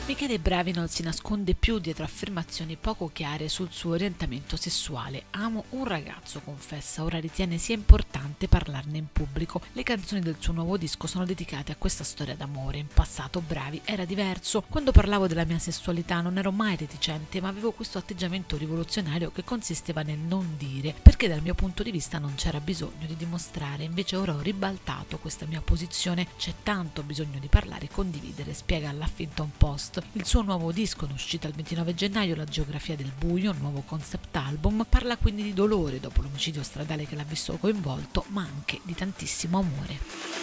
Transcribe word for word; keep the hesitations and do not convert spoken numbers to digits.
Michele Bravi non si nasconde più dietro affermazioni poco chiare sul suo orientamento sessuale. Amo un ragazzo, confessa, ora ritiene sia importante parlarne in pubblico. Le canzoni del suo nuovo disco sono dedicate a questa storia d'amore. In passato Bravi era diverso. Quando parlavo della mia sessualità non ero mai reticente, ma avevo questo atteggiamento rivoluzionario che consisteva nel non dire, perché dal mio punto di vista non c'era bisogno di dimostrare. Invece ora ho ribaltato questa mia posizione. C'è tanto bisogno di parlare e condividere, spiega all'Huffington Post. Il suo nuovo disco, in uscita il ventinove gennaio, La geografia del buio, un nuovo concept album, parla quindi di dolore dopo l'omicidio stradale che l'ha visto coinvolto, ma anche di tantissimo amore.